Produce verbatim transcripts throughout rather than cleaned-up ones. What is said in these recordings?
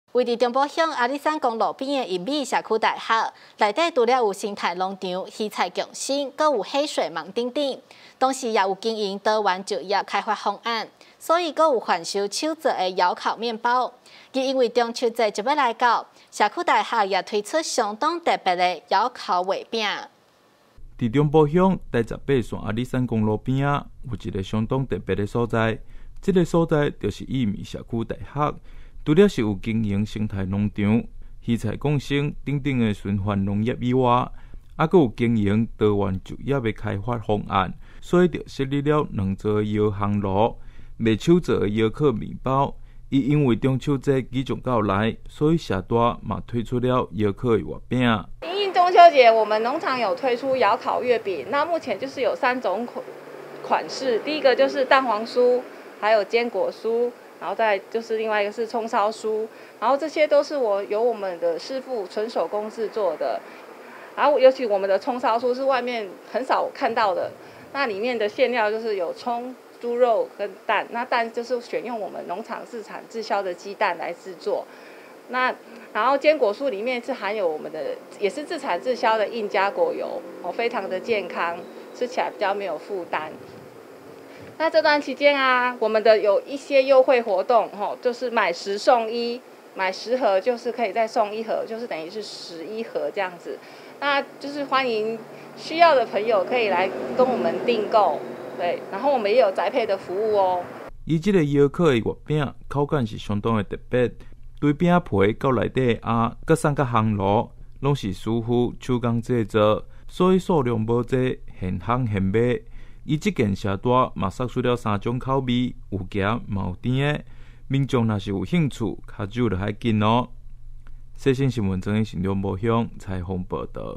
位伫中部乡阿里山公路边的英美社区大学，内底除了有生态农场、鱼菜共生，阁有溪水网等等，同时也有经营多元就业开发方案，所以阁有贩售手做的窑烤面包。而因为中秋节就要来到，社区大学也推出相当特别的窑烤月饼。 伫中部乡第十八线阿里山公路边啊，有一个相当特别的所在。这个所在就是义美社区大学。除了是有经营生态农场、鱼菜共生等等的循环农业以外，还佫有经营多元就业的开发方案，所以就设立了两座窑烘炉，卖手做的窑烤面包。伊因为中秋节即将到来，所以社大嘛推出了窑烤的月饼。 因应中秋节，我们农场有推出窑烤月饼，那目前就是有三种款款式，第一个就是蛋黄酥，还有坚果酥。然后再就是另外一个是葱烧酥，然后这些都是我由我们的师傅纯手工制作的。然后尤其我们的葱烧酥是外面很少看到的，那里面的馅料就是有葱、猪肉跟蛋，那蛋就是选用我们农场自产自销的鸡蛋来制作。那然后坚果酥里面是含有我们的也是自产自销的印加果油，哦，非常的健康，吃起来比较没有负担。那这段期间啊，我们的有一些优惠活动，吼，就是买十送一，买十盒就是可以再送一盒，就是等于是十一盒这样子。那就是欢迎需要的朋友可以来跟我们订购，对，然后我们也有宅配的服务哦。 伊这个窑烤的月饼口感是相当的特别，对饼皮到内底的鸭，佮送到烘炉，拢是师傅手工制作，所以数量无济，现烘现卖。伊即件社大嘛杀出了三种口味，有咸嘛有甜的。民众若是有兴趣，卡酒就海紧哦。细新新闻整是中部乡采访报道。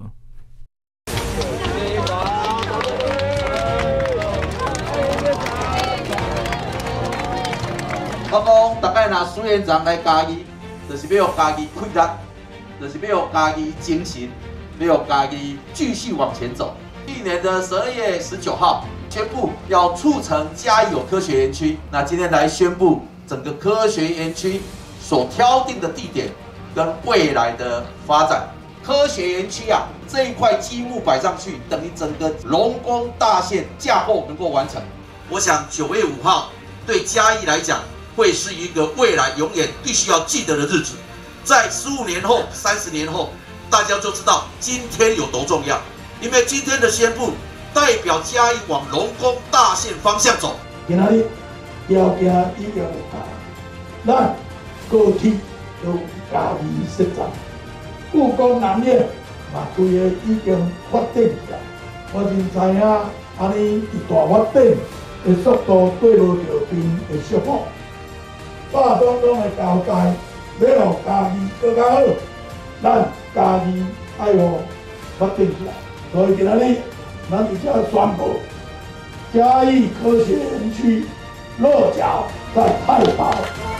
我讲，大概若苏院长来家己，就是要家己快乐，就是要家己精神，要家己继续往前走。去年的十二月十九号宣布要促成嘉义有科学园区，那今天来宣布整个科学园区所挑定的地点跟未来的发展。科学园区啊，这一块积木摆上去，等于整个龙宫大线架构能够完成。我想九月五号对嘉义来讲，会是一个未来永远必须要记得的日子。在十五年后、三十年后，大家就知道今天有多重要。因为今天的宣布代表嘉义往龙宫大线方向走。 今仔日条件已经有下，咱高铁都家己设站，故宫南面嘛规个已经发展起来。我真知影安尼一大发展的速度对落着边的舒服。大东东的交界要让嘉义更加好，咱嘉义爱互发展起来。所以今仔日，咱伫遮宣布，嘉义科学园区落脚在太保。